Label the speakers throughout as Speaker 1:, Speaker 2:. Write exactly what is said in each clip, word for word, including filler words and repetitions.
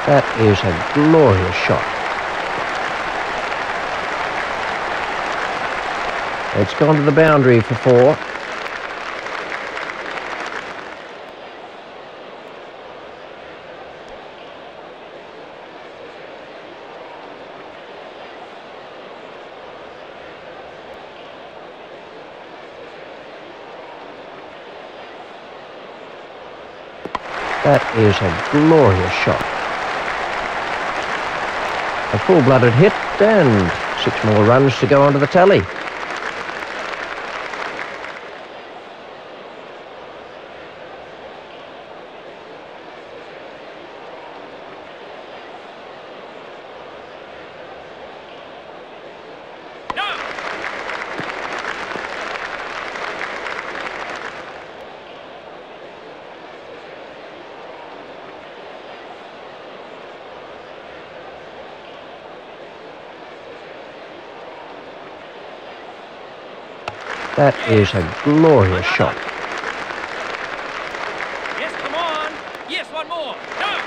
Speaker 1: That is a glorious shot. It's gone to the boundary for four. That is a glorious shot. A full-blooded hit and six more runs to go onto the tally. That is a glorious shot.
Speaker 2: Yes, come on. Yes, one more. No.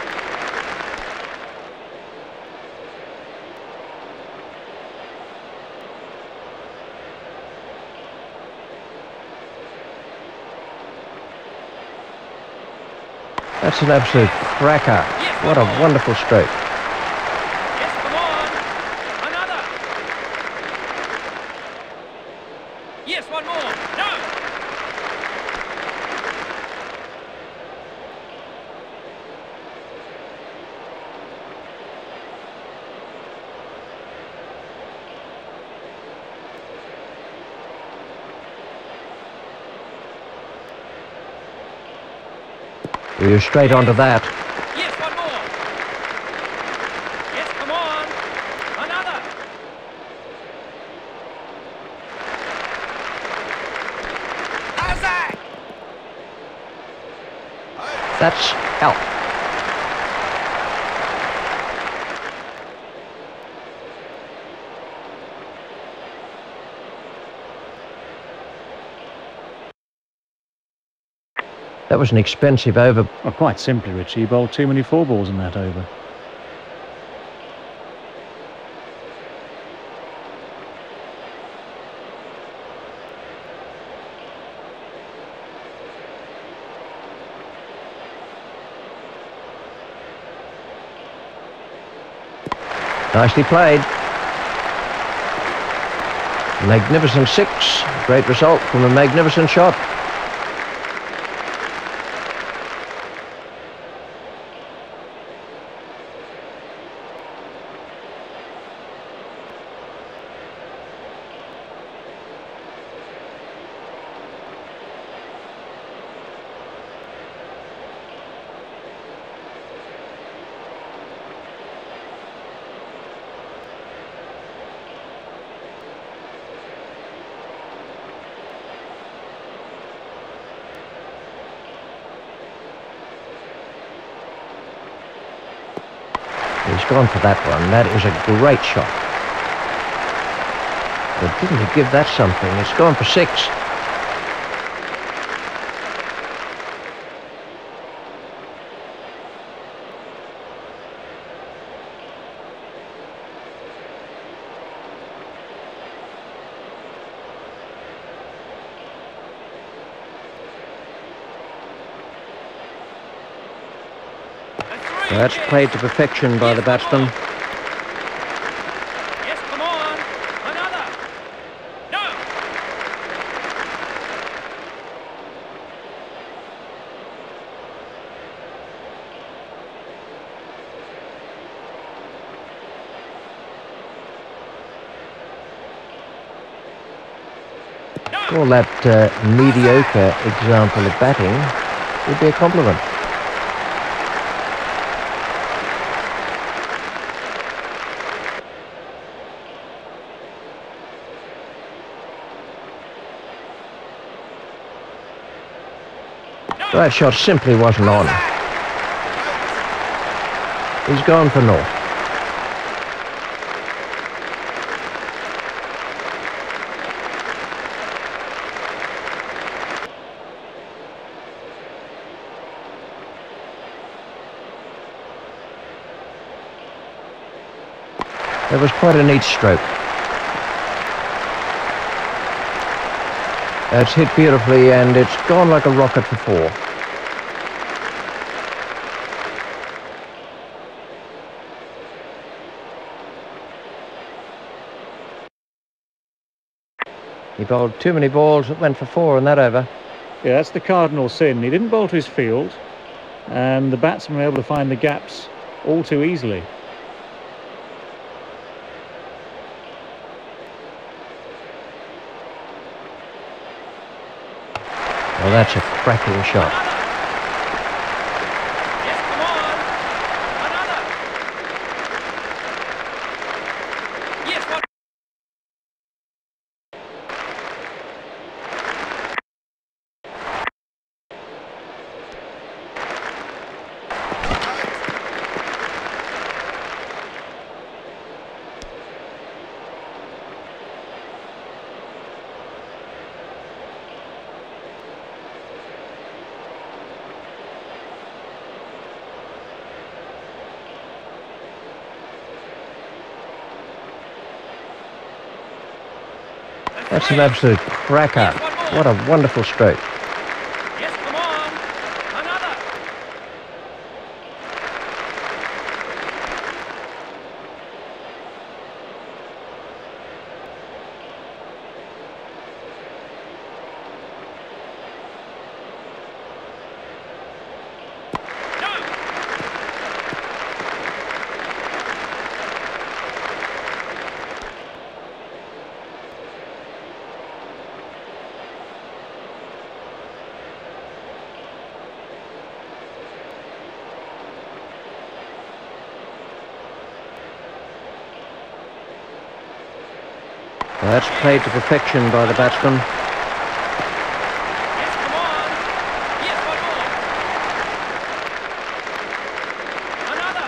Speaker 1: That's an absolute cracker. What a wonderful stroke.
Speaker 2: Yes, come on. Another. Yes, one more. No.
Speaker 1: We're straight onto that.
Speaker 2: Yes, one more. Yes, come on. Another. How's that?
Speaker 1: That's out. That was an expensive over.
Speaker 3: Well, quite simply, Richie, you bowled too many four balls in that over.
Speaker 1: Nicely played. Magnificent six. Great result from a magnificent shot. He's gone for that one. That is a great shot. But didn't he give that something? It's gone for six. That's played to perfection by the batsman.
Speaker 2: Yes, come on. Another. No.
Speaker 1: All that uh, mediocre example of batting would be a compliment. That shot simply wasn't on. He's gone for naught. It was quite a neat stroke. It's hit beautifully and it's gone like a rocket for four. He bowled too many balls that went for four in that over.
Speaker 3: Yeah, that's the cardinal sin. He didn't bowl to his field, and the batsmen were able to find the gaps all too easily.
Speaker 1: Well, that's a cracking shot.
Speaker 2: Yes, come on. Another. Yes, one.
Speaker 1: That's an absolute cracker. What a wonderful stroke.
Speaker 2: Yes, come on. Another. No.
Speaker 1: Well, that's played to perfection by the batsman.
Speaker 2: Yes, come on. Yes, one more. Another.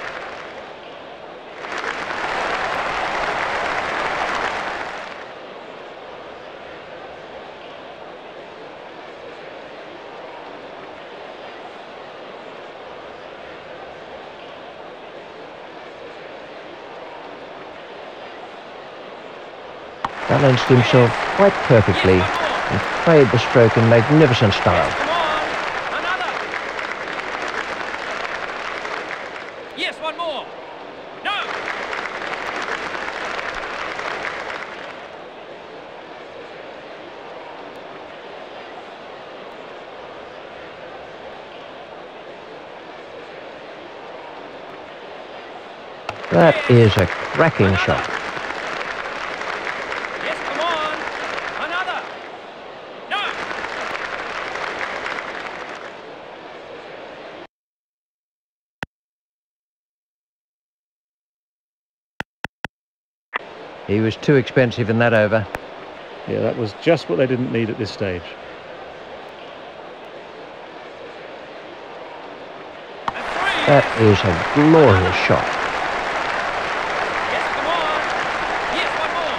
Speaker 1: Balanced himself quite perfectly and played the stroke in magnificent style.
Speaker 2: Come on. Another. Yes, one more. No.
Speaker 1: That is a cracking shot.
Speaker 2: Yes, come on. Another. No.
Speaker 1: He was too expensive in that over.
Speaker 3: Yeah, that was just what they didn't need at this stage.
Speaker 2: And three.
Speaker 1: That is a glorious shot.
Speaker 2: Yes, come on. Yes, one more.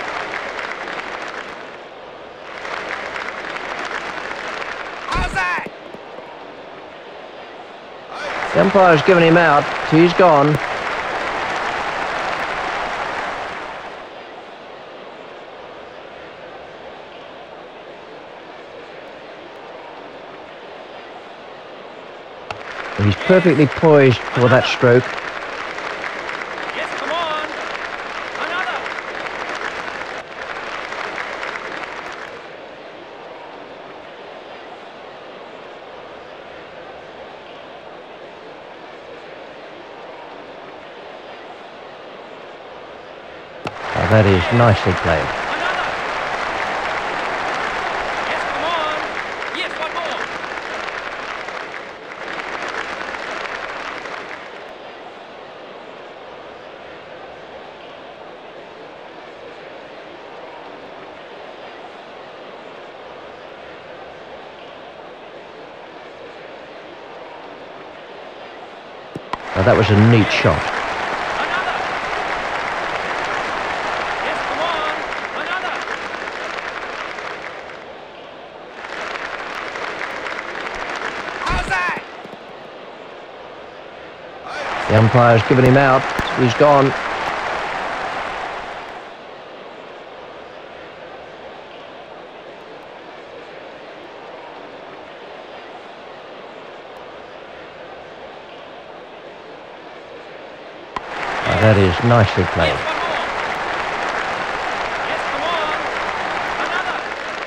Speaker 2: How's that?
Speaker 1: The umpire's given him out. He's gone. He's perfectly poised for that stroke.
Speaker 2: Yes, come on. Another.
Speaker 1: Oh, that is nicely played.
Speaker 2: Another. Yes, come on. Yes, one more.
Speaker 1: Oh, that was a neat shot.
Speaker 2: Another. Yes, come on. Another. How's that?
Speaker 1: The umpire's given him out. He's gone. That is nicely played.
Speaker 2: Yes, one more. Yes, come on. Another.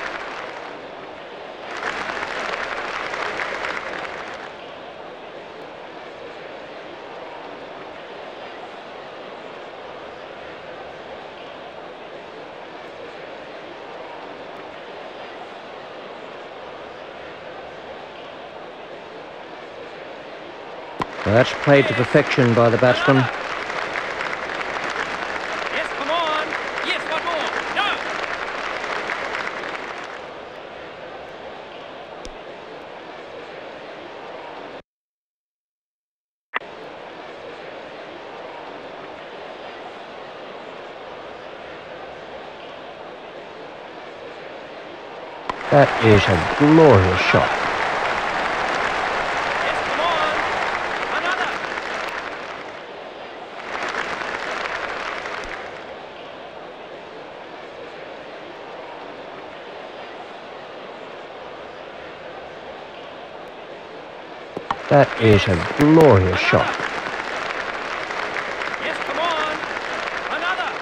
Speaker 1: That's played to perfection by the batsman.
Speaker 2: Yes, come on. Yes, one more. No.
Speaker 1: That is a glorious shot.
Speaker 2: Yes, come on. Another.
Speaker 1: That is a glorious shot.
Speaker 2: Yes, come on. Another.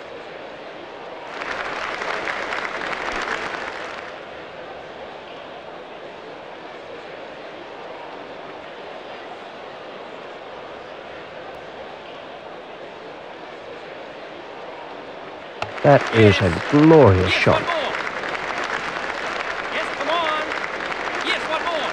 Speaker 1: That is a glorious
Speaker 2: Yes,
Speaker 1: shot.
Speaker 2: one more. Yes, come on. Yes, one more.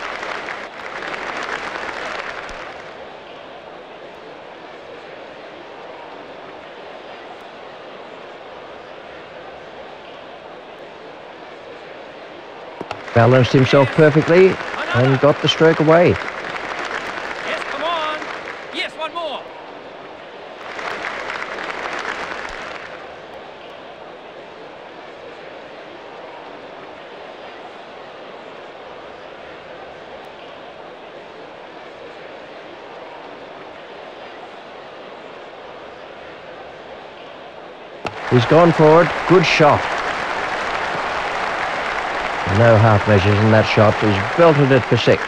Speaker 1: Balanced himself perfectly and got the stroke away.
Speaker 2: Yes, come on. Yes, one more.
Speaker 1: He's gone forward. Good shot. No half measures in that shot. He's belted it for six.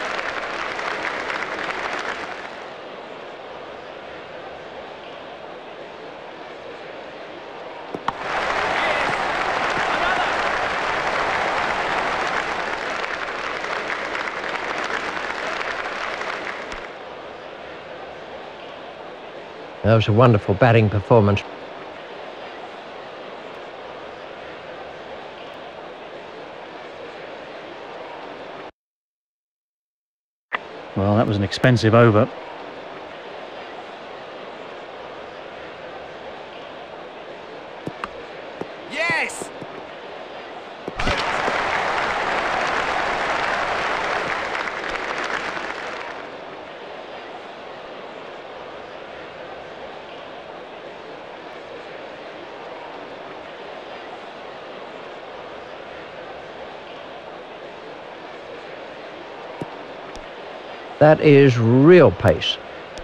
Speaker 1: That was a wonderful batting performance.
Speaker 3: Well, that was an expensive over.
Speaker 2: Yes.
Speaker 1: That is real pace.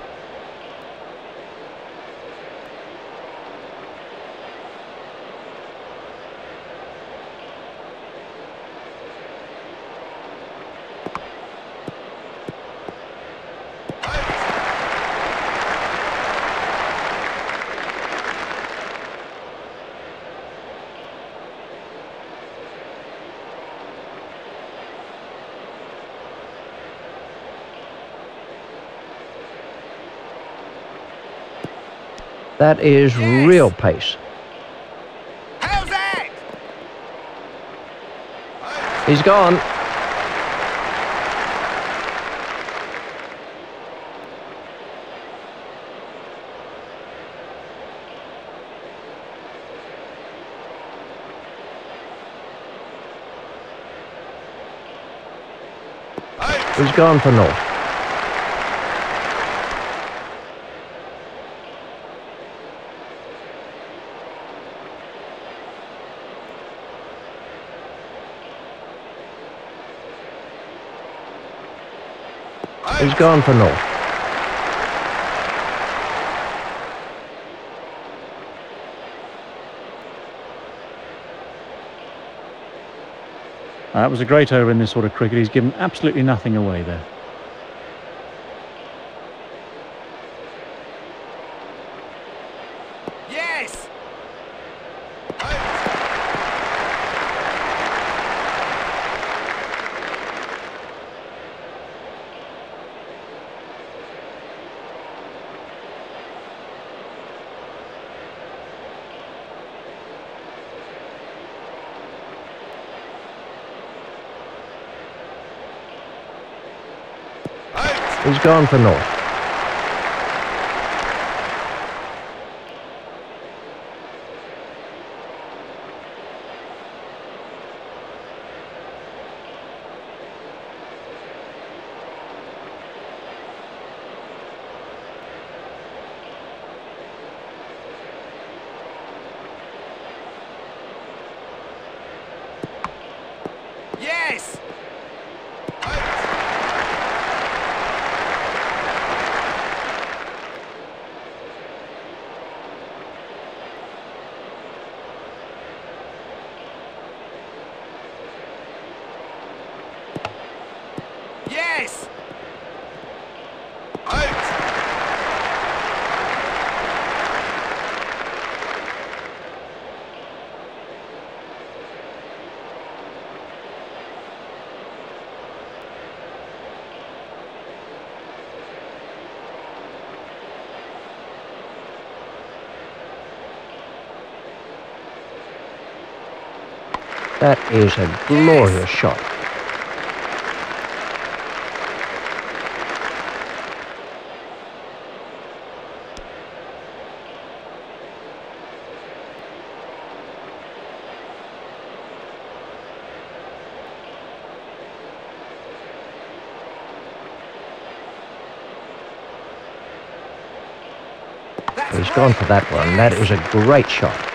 Speaker 1: That is
Speaker 2: Yes.
Speaker 1: real pace.
Speaker 2: How's that?
Speaker 1: He's gone. He's gone for naught. He's gone for naught.
Speaker 3: That was a great over in this sort of cricket. He's given absolutely nothing away there.
Speaker 2: Yes!
Speaker 1: He's gone for naught.
Speaker 2: Yes! Yes!
Speaker 1: That is a glorious shot.
Speaker 2: That's
Speaker 1: He's gone
Speaker 2: great.
Speaker 1: for that one.
Speaker 2: Yes.
Speaker 1: That is a great shot.